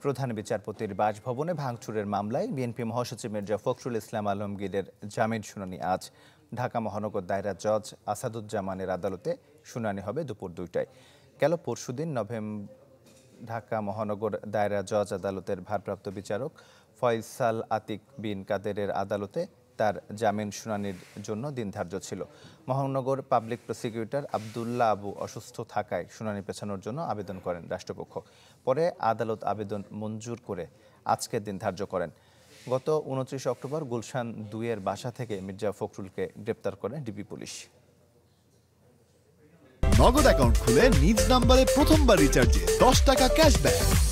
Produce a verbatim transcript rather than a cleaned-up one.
প্রধান বিচারপতির বাসভবনে ভাঙচুরের মামলায় বিএনপি মহাসচিব মির্জা ফখরুল ইসলাম আলমগীরের জামিন শুনানি আজ। ঢাকা মহানগর দায়রা জজ আসাদুজ্জামানের আদালতে শুনানি হবে দুপুর দুইটায়। গেল পরশুদিন নভেম্বর ঢাকা মহানগর দায়রা জজ আদালতের ভারপ্রাপ্ত বিচারক ফয়সাল আতিক বিন কাদেরের আদালতে তার জামিন শুনানির জন্য দিন ধার্য ছিল। মহানগর পাবলিক প্রসিকিউটর আবদুল্লাহ আবু অসুস্থ থাকায় শুনানি পেছানোর জন্য আবেদন করেন রাষ্ট্রপক্ষ। পরে আদালত আবেদন মঞ্জুর করে আজকের দিন ধার্য করেন। গত উনত্রিশে অক্টোবর গুলশান দুইয়ের বাসা থেকে মির্জা ফখরুলকে গ্রেপ্তার করে ডিবি পুলিশ। নগদ অ্যাকাউন্ট খুলে নিজ নাম্বারে প্রথমবার রিচার্জে দশ টাকা ক্যাশব্যাক।